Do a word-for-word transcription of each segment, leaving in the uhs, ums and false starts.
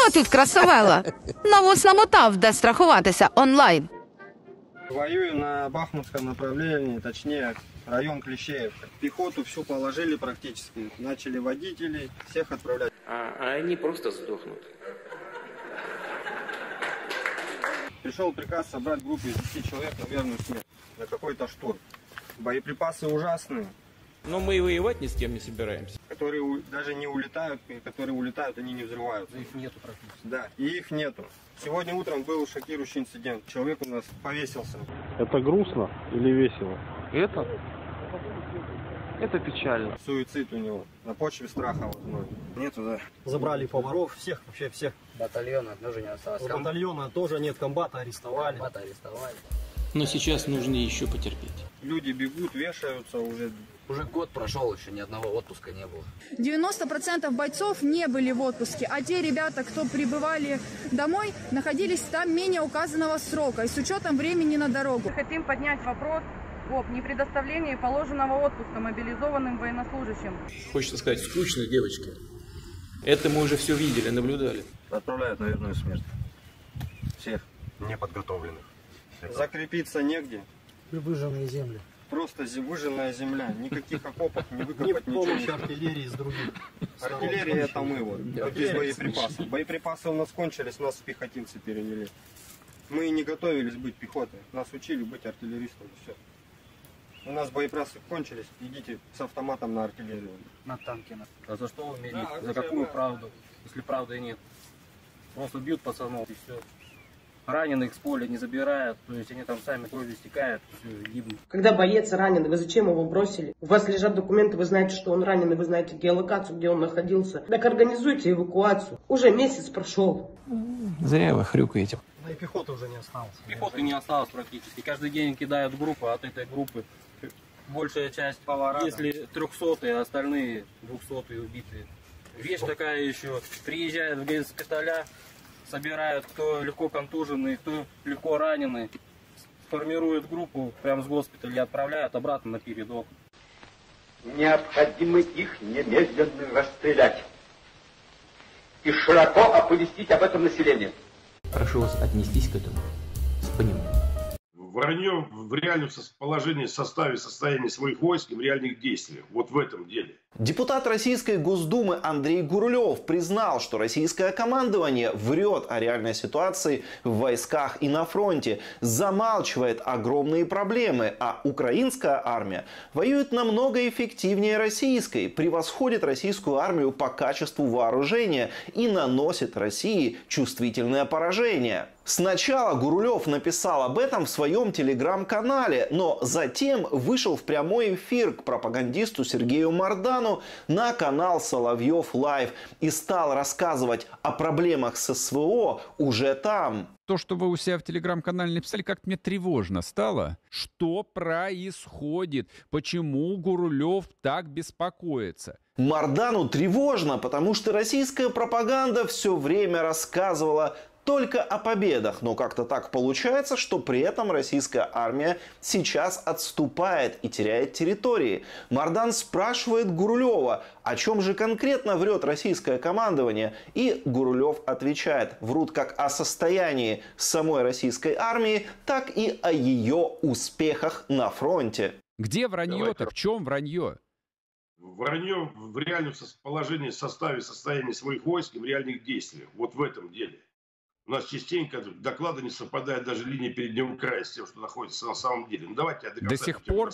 О, тут красавела. Навоз намотав, де страхуватися онлайн. Воюем на Бахмутском направлении, точнее район Клещеев. Пехоту всю положили практически. Начали водителей, всех отправлять. А, а они просто сдохнут. Пришел приказ собрать группу из десяти человек на верную смерть. На какой-то штурм. Боеприпасы ужасные. Но мы и воевать ни с кем не собираемся. Которые даже не улетают, и которые улетают, они не взрываются. Их нету практически. Да, и их нету. Сегодня утром был шокирующий инцидент. Человек у нас повесился. Это грустно или весело? Это? Это печально. Суицид у него. На почве страха возможно. Нету, да. Забрали поваров, всех, вообще всех. Батальона тоже не осталось. С батальона тоже нет, комбата арестовали. Комбата арестовали. Но сейчас нужно еще потерпеть. Люди бегут, вешаются уже. Уже год прошел, еще ни одного отпуска не было. девяносто процентов бойцов не были в отпуске, а те ребята, кто прибывали домой, находились там менее указанного срока и с учетом времени на дорогу. Хотим поднять вопрос об непредоставлении положенного отпуска мобилизованным военнослужащим. Хочется сказать, скучно, девочки. Это мы уже все видели, наблюдали. Отправляют на верную смерть. Всех неподготовленных. Закрепиться негде. Выжженные земли. Просто выжженная земля. Никаких окопов не выкопать, не ничего. Не артиллерии с других. Артиллерия это мы вот. Да. Без боеприпасов. Боеприпасы у нас кончились, нас в пехотинцы перевели. Мы не готовились быть пехотой. Нас учили быть артиллеристами. Все. У нас боеприпасы кончились. Идите с автоматом на артиллерию. На танке. А за что умереть? Да, за какую правду? Если правды нет. Просто бьют пацанов и все. Раненых с поля не забирают, то есть они там сами кровью стекают, все, гибнут. Когда боец раненый, вы зачем его бросили? У вас лежат документы, вы знаете, что он раненый, вы знаете геолокацию, где он находился. Так организуйте эвакуацию. Уже месяц прошел. Зря вы хрюкаете. Да и пехоты уже не осталось. Пехоты не осталось практически. Каждый день кидают группы, от этой группы большая часть, повара, если трехсотые, а остальные двухсотые убитые. Вещь такая еще, приезжают в госпиталя, собирают, кто легко контуженный, кто легко раненый, формируют группу прямо с госпиталя и отправляют обратно на передок. Необходимо их немедленно расстрелять и широко оповестить об этом население. Прошу вас отнестись к этому с пониманием. Вранье в реальном положении, составе, состоянии своих войск и в реальных действиях. Вот в этом деле. Депутат Российской Госдумы Андрей Гурулев признал, что российское командование врет о реальной ситуации в войсках и на фронте, замалчивает огромные проблемы, а украинская армия воюет намного эффективнее российской, превосходит российскую армию по качеству вооружения и наносит России чувствительное поражение. Сначала Гурулев написал об этом в своем телеграм-канале, но затем вышел в прямой эфир к пропагандисту Сергею Мардану на канал Соловьев Лайв и стал рассказывать о проблемах с СВО уже там. То, что вы у себя в телеграм-канале написали, как-то мне тревожно стало. Что происходит? Почему Гурулев так беспокоится? Мардану тревожно, потому что российская пропаганда все время рассказывала только о победах, но как-то так получается, что при этом российская армия сейчас отступает и теряет территории. Мардан спрашивает Гурулева, о чем же конкретно врет российское командование, и Гурулев отвечает: врут как о состоянии самой российской армии, так и о ее успехах на фронте. Где вранье-то? В чем вранье? Вранье в реальном положении, составе, состоянии своих войск и в реальных действиях. Вот в этом деле. У нас частенько доклады не совпадают, даже линии переднего края с тем, что находится на самом деле. Ну давайте я до конца. До сих пор?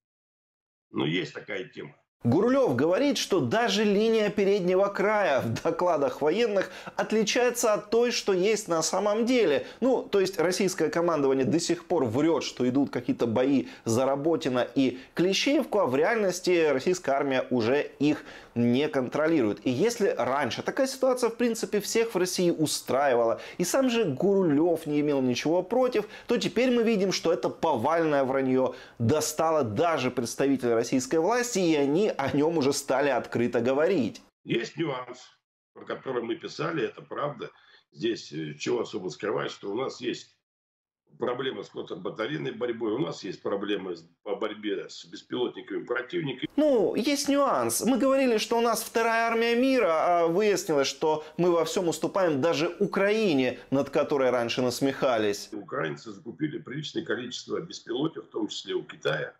Ну есть такая тема. Гурулев говорит, что даже линия переднего края в докладах военных отличается от той, что есть на самом деле. Ну, то есть российское командование до сих пор врет, что идут какие-то бои за Работино и Клещеевку, а в реальности российская армия уже их не контролирует. И если раньше такая ситуация, в принципе, всех в России устраивала, и сам же Гурулев не имел ничего против, то теперь мы видим, что это повальное вранье достало даже представителей российской власти, и они о нем уже стали открыто говорить. Есть нюанс, про который мы писали, это правда. Здесь чего особо скрывать, что у нас есть проблемы с контрбатарейной борьбой, у нас есть проблемы по борьбе с беспилотниками противника. Ну, есть нюанс. Мы говорили, что у нас вторая армия мира, а выяснилось, что мы во всем уступаем даже Украине, над которой раньше насмехались. Украинцы закупили приличное количество беспилотников, в том числе у Китая.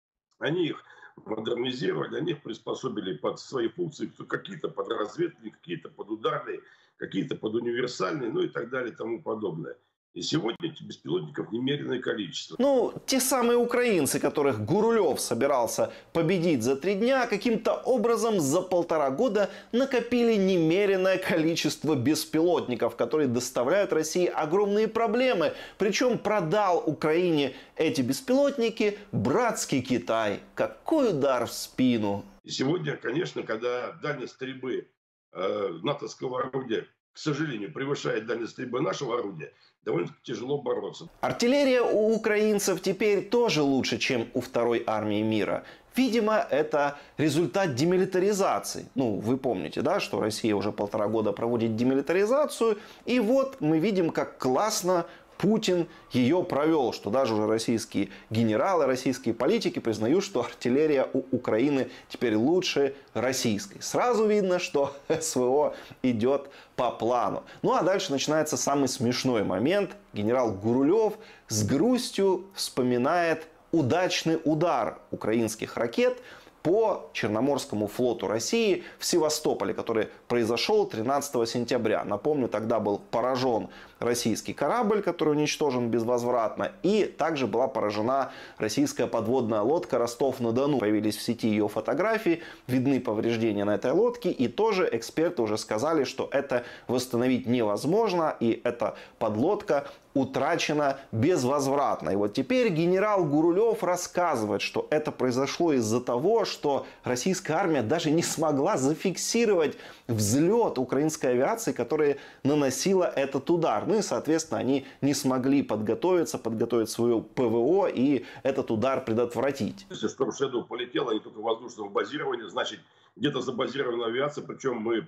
Они их модернизировали, они их приспособили под свои функции, какие-то под разведные, какие-то под ударные, какие-то под универсальные, ну и так далее и тому подобное. И сегодня этих беспилотников немеренное количество. Ну, те самые украинцы, которых Гурулев собирался победить за три дня, каким-то образом за полтора года накопили немеренное количество беспилотников, которые доставляют России огромные проблемы. Причем продал Украине эти беспилотники братский Китай. Какой удар в спину. И сегодня, конечно, когда дальность стрельбы э, натовского орудия, к сожалению, превышает дальность стрельбы нашего орудия, довольно тяжело бороться. Артиллерия у украинцев теперь тоже лучше, чем у второй армии мира. Видимо, это результат демилитаризации. Ну, вы помните, да, что Россия уже полтора года проводит демилитаризацию. И вот мы видим, как классно Путин ее провел, что даже уже российские генералы, российские политики признают, что артиллерия у Украины теперь лучше российской. Сразу видно, что СВО идет по плану. Ну а дальше начинается самый смешной момент. Генерал Гурулев с грустью вспоминает удачный удар украинских ракет по Черноморскому флоту России в Севастополе, который произошел тринадцатого сентября. Напомню, тогда был поражен российский корабль, который уничтожен безвозвратно, и также была поражена российская подводная лодка «Ростов-на-Дону». Появились в сети ее фотографии, видны повреждения на этой лодке, и тоже эксперты уже сказали, что это восстановить невозможно, и эта подлодка утрачена безвозвратно. И вот теперь генерал Гурулев рассказывает, что это произошло из-за того, что российская армия даже не смогла зафиксировать взлет украинской авиации, которая наносила этот удар. Ну и, соответственно, они не смогли подготовиться, подготовить свое ПВО и этот удар предотвратить. Если в том году полетела не только воздушного базирования, значит, где-то забазирована авиация, причем мы,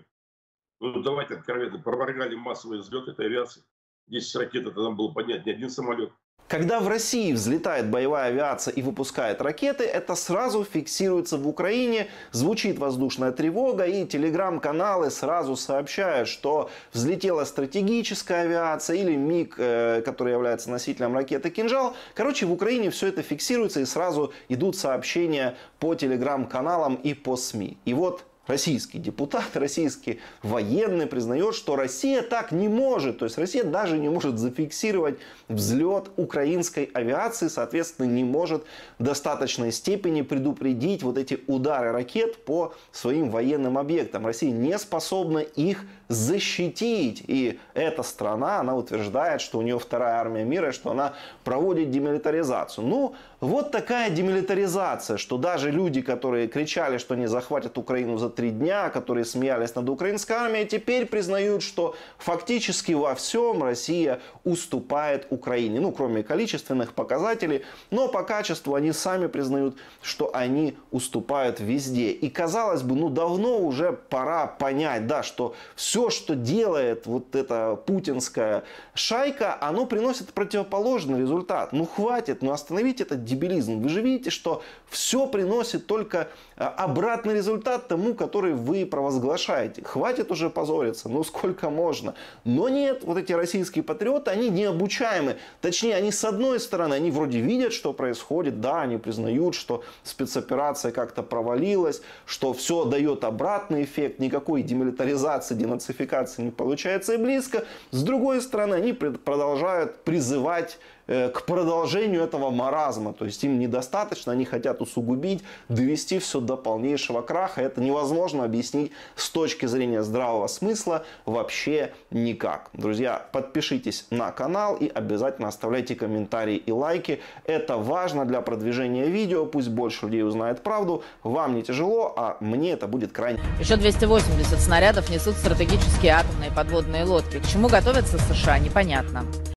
ну давайте откровенно, проморгали массовый взлет этой авиации. десять ракет, это нам было поднять не один самолет. Когда в России взлетает боевая авиация и выпускает ракеты, это сразу фиксируется в Украине, звучит воздушная тревога, и телеграм-каналы сразу сообщают, что взлетела стратегическая авиация или МиГ, который является носителем ракеты «Кинжал». Короче, в Украине все это фиксируется, и сразу идут сообщения по телеграм-каналам и по СМИ. И вот российский депутат, российский военный признает, что Россия так не может. То есть Россия даже не может зафиксировать взлет украинской авиации, соответственно, не может в достаточной степени предупредить вот эти удары ракет по своим военным объектам. Россия не способна их защитить. И эта страна, она утверждает, что у нее вторая армия мира, что она проводит демилитаризацию. Ну, вот такая демилитаризация, что даже люди, которые кричали, что они захватят Украину за три дня, которые смеялись над украинской армией, теперь признают, что фактически во всем Россия уступает Украине. Ну, кроме количественных показателей, но по качеству они сами признают, что они уступают везде. И казалось бы, ну давно уже пора понять, да, что все, что делает вот эта путинская шайка, оно приносит противоположный результат. Ну хватит, ну остановите этот дебилизм. Вы же видите, что все приносит только обратный результат тому, который вы провозглашаете. Хватит уже позориться, ну сколько можно. Но нет, вот эти российские патриоты, они необучаемы. Точнее, они с одной стороны, они вроде видят, что происходит, да, они признают, что спецоперация как-то провалилась, что все дает обратный эффект, никакой демилитаризации, денацификации не получается и близко. С другой стороны, они продолжают призывать к продолжению этого маразма. То есть им недостаточно, они хотят усугубить, довести все до полнейшего краха. Это невозможно объяснить с точки зрения здравого смысла вообще никак. Друзья, подпишитесь на канал и обязательно оставляйте комментарии и лайки. Это важно для продвижения видео. Пусть больше людей узнает правду. Вам не тяжело, а мне это будет крайне... Еще двести восемьдесят снарядов несут стратегические атомные подводные лодки. К чему готовятся США, непонятно.